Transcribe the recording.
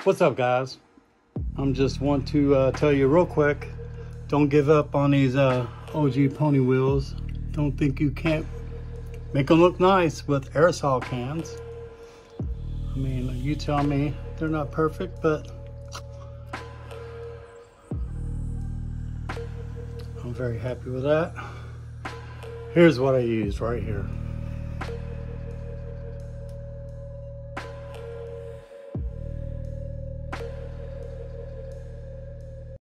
What's up, guys? I'm just want to tell you real quick, don't give up on these OG pony wheels. Don't think you can't make them look nice with aerosol cans. I mean, you tell me, they're not perfect, but I'm very happy with that. Here's what I used right here.